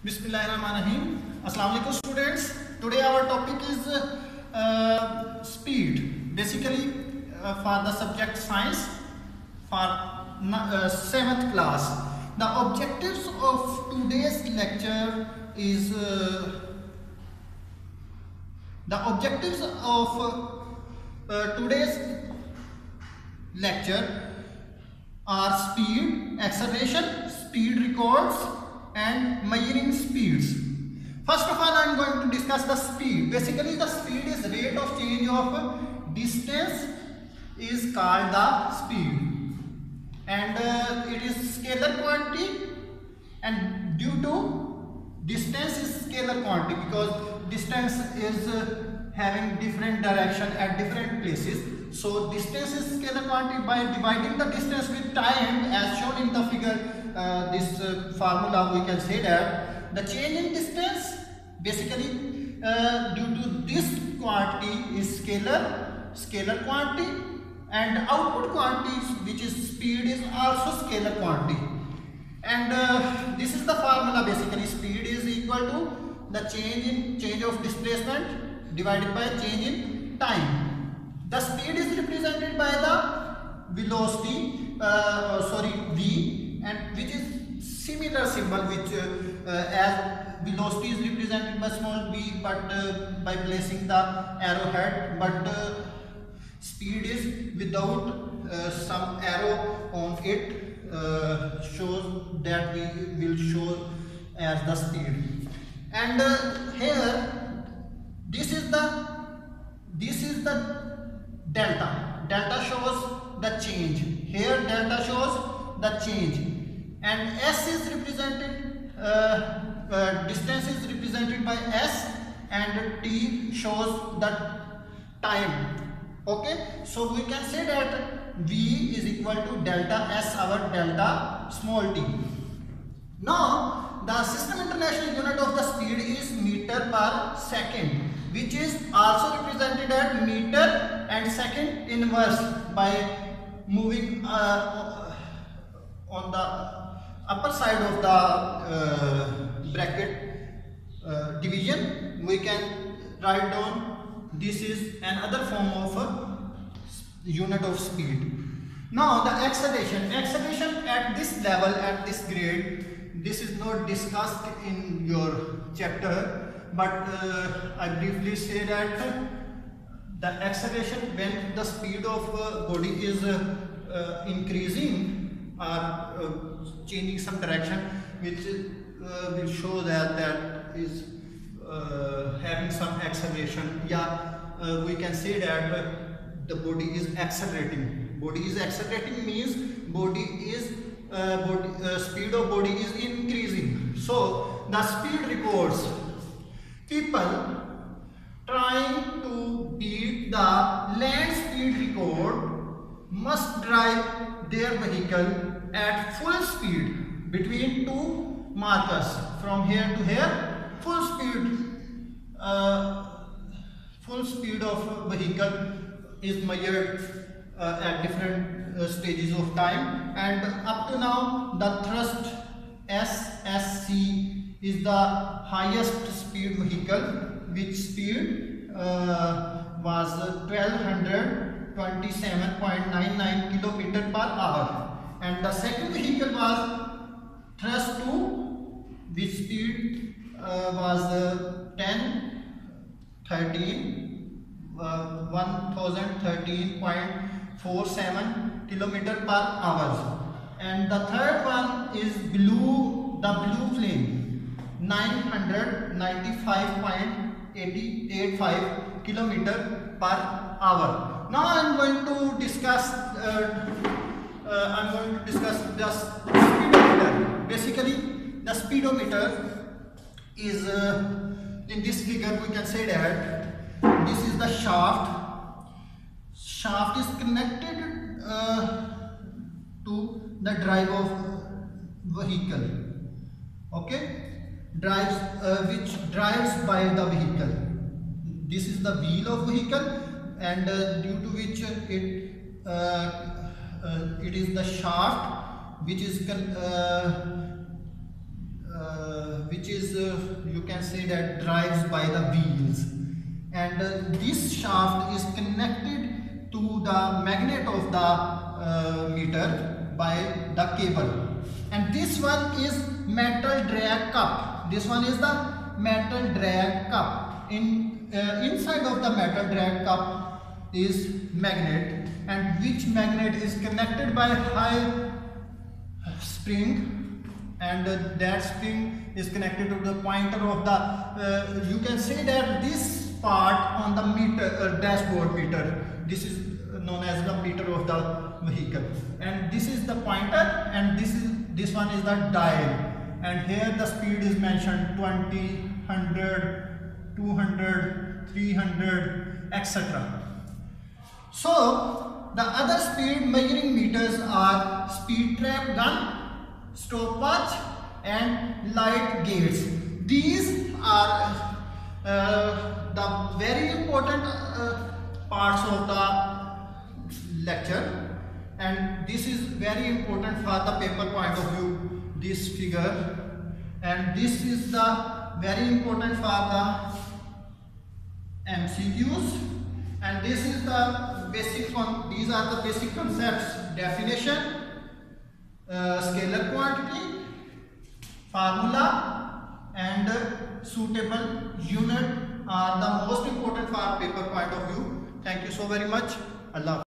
Bismillahirrahmanirrahim. Assalamu alaikum students. Today our topic is speed. Basically for the subject science for 7th class. The objectives of today's lecture is today's lecture are speed, acceleration, speed records and measuring speeds. First of all, I am going to discuss the speed. Basically, the speed is rate of change of distance is called the speed, and it is scalar quantity, and due to distance is scalar quantity because distance is having different direction at different places. So distance is scalar quantity. By dividing the distance with time as shown in the figure, this formula, we can say that the change in distance basically due to this quantity is scalar quantity, and output quantity which is speed is also scalar quantity. And this is the formula. Basically, speed is equal to the change of displacement divided by change in time. The speed is represented by the velocity, v, and which is similar symbol which as velocity is represented by small v, but by placing the arrowhead, but speed is without some arrow on it, shows that we will show as the speed. And here this is the delta shows the change. Here delta shows the change, and s is represented, distance is represented by s, and t shows the time. Okay, so we can say that v is equal to delta s, our delta small t. Now the system international unit of the speed is meter per second, which is also represented as meter and second inverse by moving on the upper side of the bracket division. We can write down this is another form of a unit of speed. Now the acceleration at this level, at this grade, this is not discussed in your chapter, but I briefly say that the acceleration when the speed of body is increasing or changing some direction, which will show that is having some acceleration. We can say that the body is accelerating. Body is accelerating means speed of body is increasing. So the speed records. People trying to beat the land speed record must drive their vehicle at full speed between two markers from here to here. Full speed of vehicle is measured at different stages of time, and up to now the thrust SSC is the highest speed vehicle, which speed was 1227.99 km per hour, and the second vehicle was thrust 2, which speed was 1013.47 km per hour, and the third one is the blue flame, 995.85 km per hour. Now I am going to discuss the speedometer. Basically, the speedometer is in this figure. We can say that this is the shaft. Shaft is connected to the drive of vehicle. Okay, which drives by the vehicle. This is the wheel of vehicle, and due to which it is the shaft which is which is you can say that drives by the wheels, and this shaft is connected to the magnet of the meter by the cable. And this one is metal drag cup. This one is the metal drag cup. Inside of the metal drag cup is magnet, and which magnet is connected by high spring, and that spring is connected to the pointer of the you can say that this part on the meter dashboard meter, this is known as the meter of the vehicle, and this is the pointer, and this one is the dial, and here the speed is mentioned 20, 100, 200, 300, etc. So the other speed measuring meters are speed trap gun, stopwatch, and light gates. These are the very important parts of the lecture, and this is very important for the paper point of view, this figure, and this is the very important for the MCQs, and this is the basic one. These are the basic concepts: definition, scalar quantity, formula, and suitable unit are the most important for paper point of view. Thank you so very much. Allah.